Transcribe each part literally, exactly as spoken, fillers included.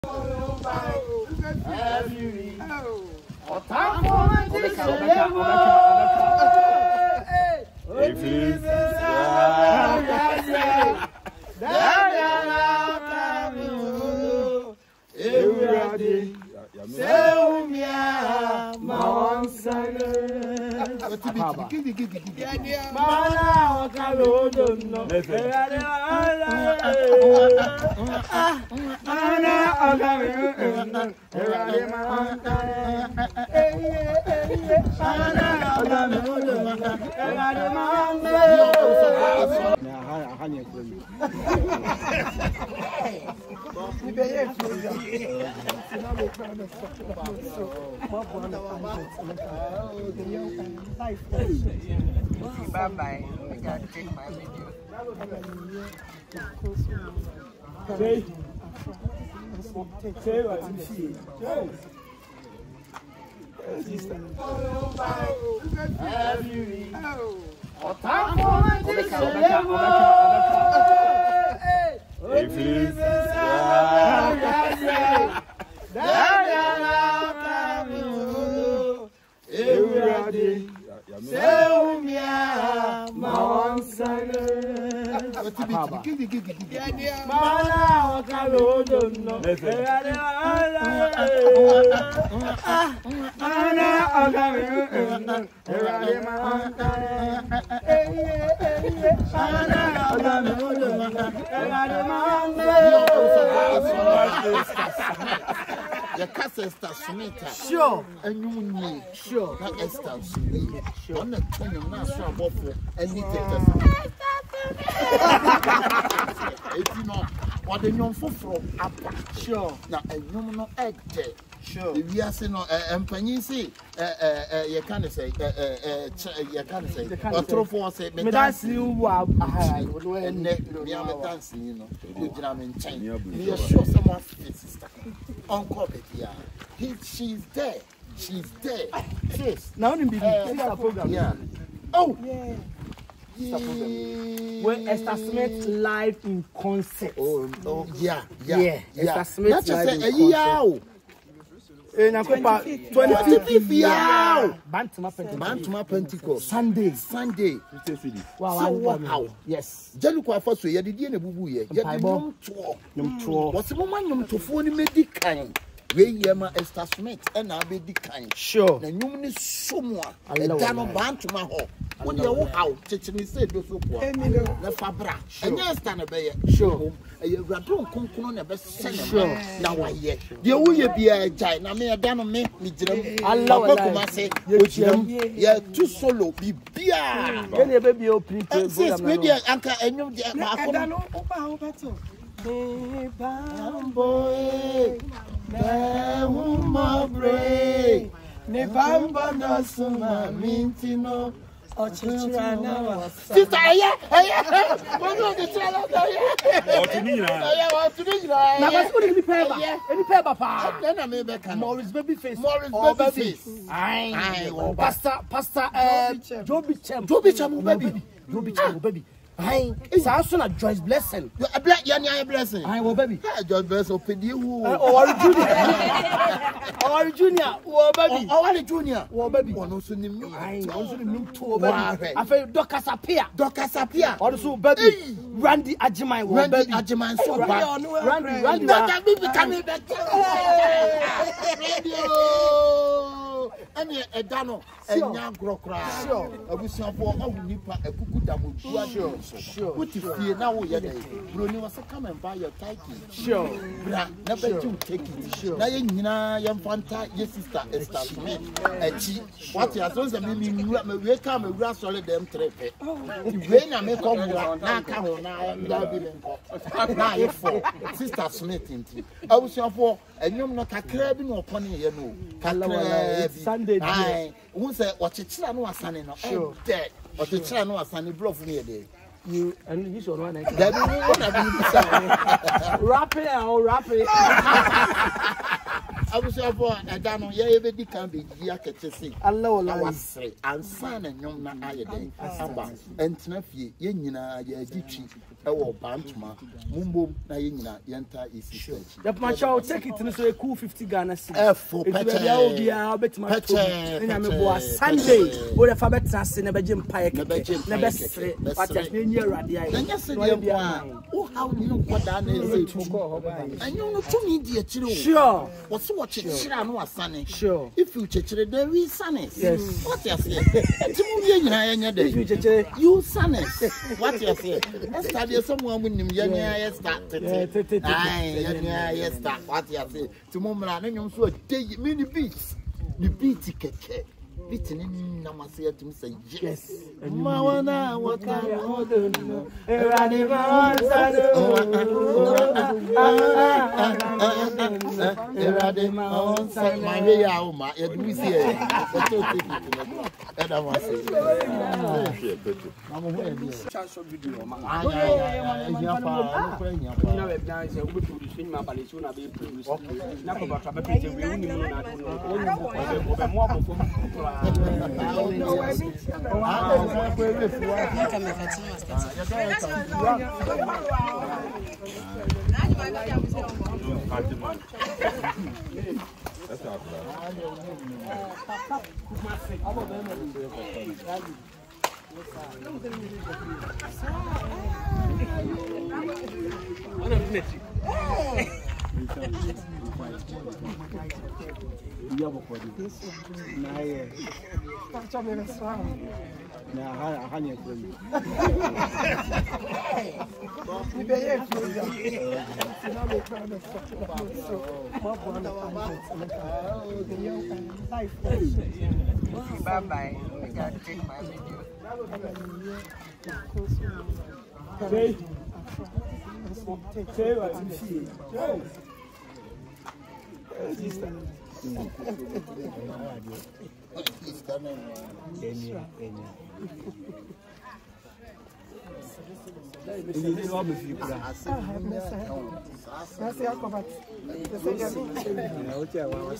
Bye bye. I gotta take my video. Say, say what you see. The cast Esther Smith. Sure. And you need. Sure. That Esther Smith. Sure. On the twin of National Buffalo. And you take if you know what the young folk from up. Sure. Now, a young egg. Sure. If you are saying, and Penny say, you can't say, you can't say, or throw for say, but that's you are and me, I'm dancing, you know, with Jam and Chain. You are sure someone sister. Uncle Betty, he, she's there. She's there. Yes. Now, in the program. Yeah. Oh, yeah. When Esther Smith live in concert. Oh, oh yeah, yeah, yeah. yeah. Esther Smith live in concert. Yeah. In a twenty-fifth year, Bantama Pentecost, Sunday, Sunday. Wow, wow, yes. January first, you did the bubu ye. You did not tour. What's the moment to phone medical? We yama Esther Smith and I be the kind. Sure. The human is someone. I done a bantama home. When you out, teaching said, the Fabra. And yes, stand a bay. Sure. You don't come on a best sure. Now I hear. You will be a giant. I mean, I done me. I love what say. Yeah, two solo be beer. Can you baby open? Yes, media anchor and you get my boy. Nevamba no suma mintino. Sister, yeah, yeah. What do you tell us? What do you want to do? Now, what's going to be paper? Any paper, pa? Then I may be Morris baby face. Morris baby face. Aye, Pastor, Pastor, uh, Joby Cham, Joby Cham, baby, Joby Cham, baby. Aye, it's also a Joyce blessing. A black young blessing. I will, baby. Joyce blessing, open you. Or Junior. Or Junior. Or baby. Or Junior. Or baby. One also knew. I also knew two. I felt Docas appear. Docas appear. Also, baby. Randy Ajimai. Randy Ajimai. So Randy, Randy. That baby coming back. Radio. And a dano. And young grokra. Sure. I wish you for all nipa a cuckoo damu. Sure. Sure. What if you now we are Bruni was to come and buy your title? Sure. Never you take it. Sure. Now you know your fanta, your sister Esther Smith. What you are so the meaning we come and grass solid them trip. When I make come now come on now now you for Sister Smith in tea. I was your for and you're not a crabbing or pony, you know. Sunday. Who said what you tell no sunny no sure dead. What you tell no sunny bluff near day. You and you should run it. That will wrap it or wrap it. I was for a dano, yeah, every can be yakety see. Allow our say, and son and young man, I day. And Snaffy, Yenina, Yajichi, ewo bantuma mumbom na yenyina yenta isi church the macho take it no so e cool fifty Ghana cedis e fo peche bia obi a betima to nya me bo Sunday o de fa betra se na beje mpae keke na besre patas na enyi awade ayi na nya se de bia o how ni nkoda na eze tuko anyo no tumi di akire o sure wo so wo chechira no asane sure if you chechire there we sanes yes what you say timu bi nyina yenya dey if you chechire you sanes what you say Esther dey someone mun nim yenya yes start ai yenya yes start what you say timu mra na nyom so dey mini beats the beat keke beat ni namase atum say yes mawana waka no erani mansado erani mansado my way out ma e do see e to take it e da wan say mama ho e dey chance video ma ah ya pa no kwa nya pa na we na se we produce ma ba le so na be produce na ko ba tra be pete we uni mo na do no obe mo abofo no we be ah o ko e fu wa na kama kati master That's not Bye bye. I gotta take my video. Say, say what you see. He's coming. Kenya, Kenya. Ele não abre fico lá. Ah, mas é a covarde. Você já viu? É o que é o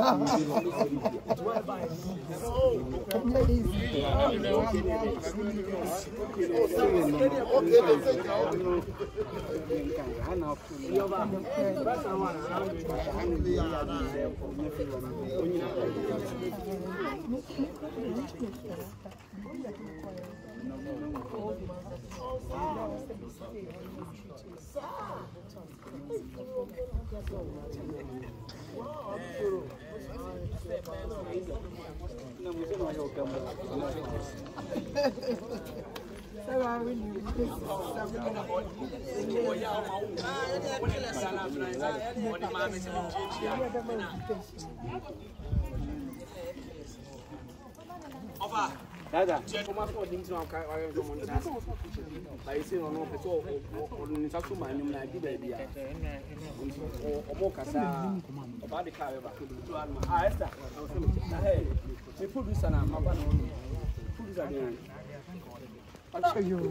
Opa, Dada, como as coisas não caem, olha como não está. Vai ser não pessoal, não está sumando na vida dia. O mocasa, o bade cara vai tudo. Ah, esta. Eh, me produza na mapa não. Produza bem. Acho eu.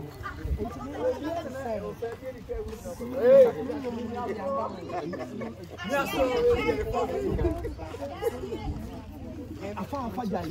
Afa afa jai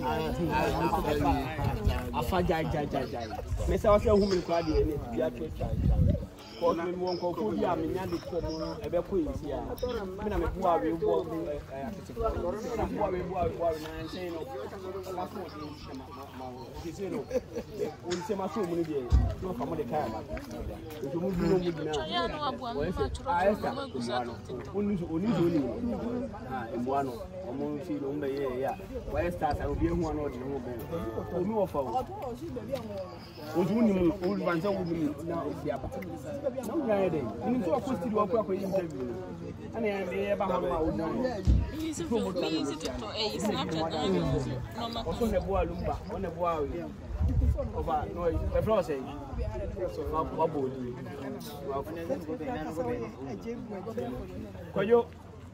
afa jai jai jai jai me say wase hu me kwa de ni bia ke jai ko me mo nko ko bia me nya de ko mo e be ko yisi a me na me bua we bua akete na bua we bua bua na nchen no la ko de ma kisi no o nse ma so mu ni de no ka mo de kai ba so mu du no mu dina ya no abua me ma turo mo gusa no oni oni oni ah e bua no o mo fi no mbe ye ya why start I will be who no de no be o mi wo fa o o du ni mu o ban se wo ni na o fi aba no nya de ni so ko studio ko ko interview ana ya be ba ha ma o no easy for me easy to to eh snapchat no ma o so ne bo alumba o ne bo awe over no e fro say so fa ba bo ni wa fu ne go de na go de ko yo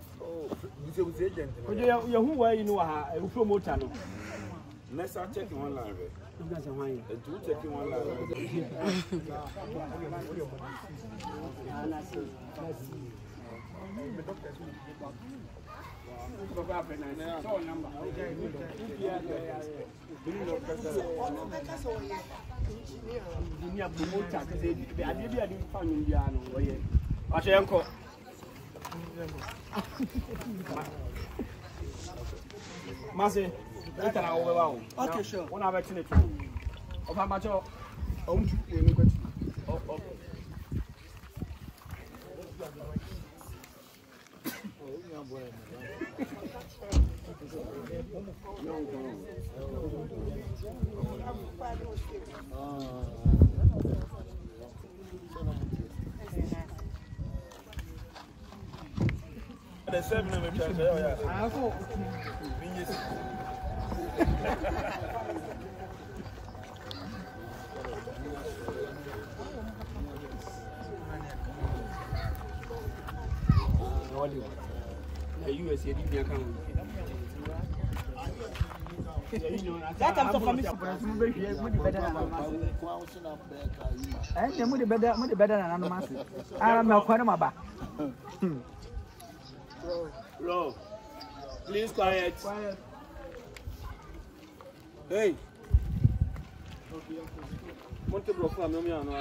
Ojo ya ya hu wa yi no ha e promoter no. Let's start checking one line. You guys are wine. And do checking one line. Engineer promoter say be ade bi ade fa nyum bia no oye. Wa hye enko. Mase, ita na wo be wa wo. Okay, sure. Wona ba tine tu. O fa ma cho. O mu we me kwati. O o. The seven of them, yeah. Ah, go. The U S A did not come. That time for me, and the moody better, moody better than anonymous. I am not quite a maba. Bro, please quiet. Quiet. Hey. Monte bro, come on, me on.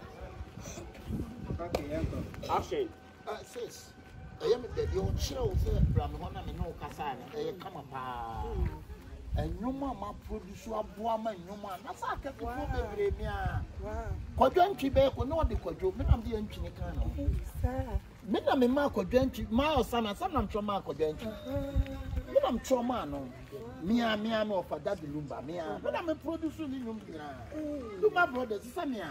Okay, action. Uh, sis, I am the old show, from one of the no Casana, a come up. And no mamma produce a woman, no man. That's a couple of baby. Quadranty back or not the quadruple, but I'm the engine. Mina me Marco Dentry, my son, and some from Marco Dentry. But I'm trauma, no. Mia, mia, no, for that lumba, mia. But I'm a producer in Lumba. Look, my brothers, Samia.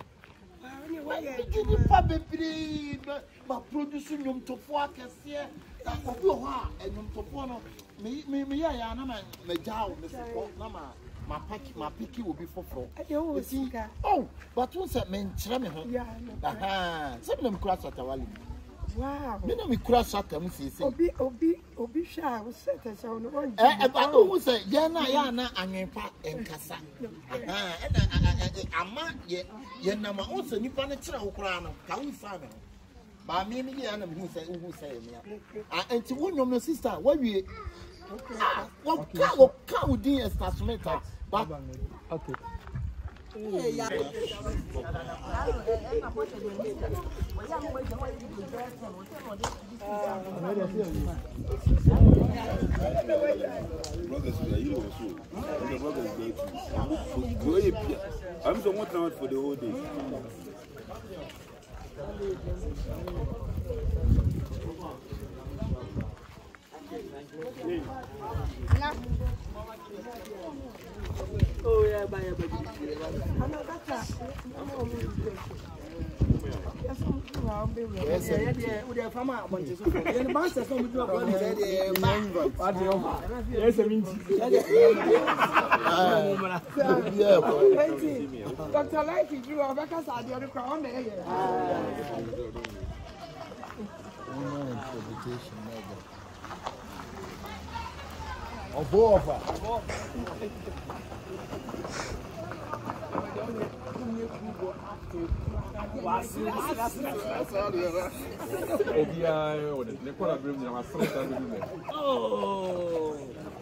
Probably, but producing them to work as here, and them to follow me, me, me, I am a jaw, Mister Nama. My pack, my picky will be for four. Oh, but once I mean, Chrammy, aha, some of them cross at our wow, me we cross at them, see, Obi, Obi, Obi, shall set us on one. Eh, but who say, Yana, Yana, and your pack and Cassa. Ah, and a man, yet, Yanama also Nippon Crown, can we find him? But maybe the enemy who say, who say, and to one of your sister, what we what cow dear Esther Smith, but okay. Yeah. I'm so much out for the whole day. Oh yeah, bye bye. Yes, yeah, we are farmer. The master some do about it. Yes, I mean. Doctor Likee drew a back aside the other crown there. Of over.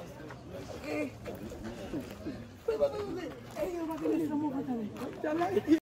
Oh.